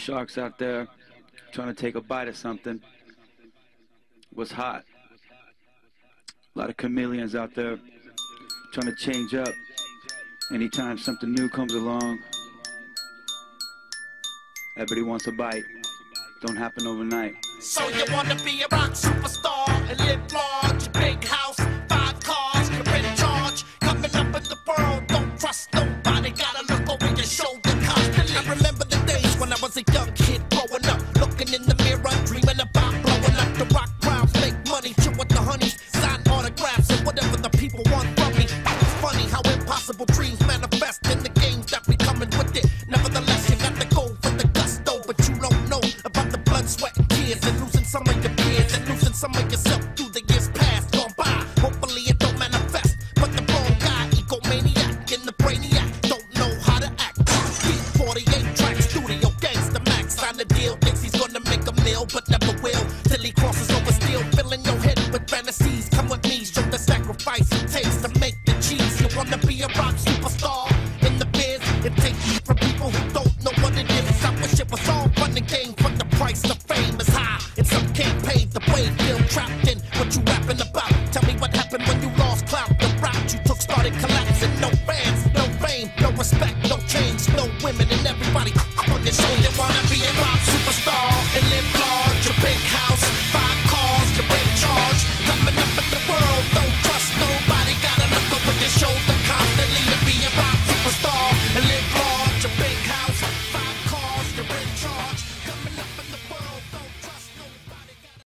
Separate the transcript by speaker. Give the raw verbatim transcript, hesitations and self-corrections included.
Speaker 1: sharks out there trying to take a bite of something. What's hot? A lot of chameleons out there trying to change up. Anytime something new comes along, everybody wants a bite. Don't happen overnight.
Speaker 2: So you wanna be a rock superstar and live large, big house, five cars, you're in charge, coming up in the world, don't trust nobody, gotta look over your shoulder constantly. I remember the days when I was a young kid growing up, looking in the mirror, dreaming about blowing up the rock crowds, make money, chill with the honeys, sign autographs and whatever the people want from me. It's funny how impossible dreams manifest in the games that we coming with it. Nevertheless, you got to go for the gusto, but you don't know about the blood, sweat, and tears, and losing some of your peers, and losing some of yourself through the years past gone by. Hopefully it don't manifest, but the wrong guy, egomaniac and the brainiac, don't know how to act. Beat forty-eight tracks, studio gangsta max, sign the deal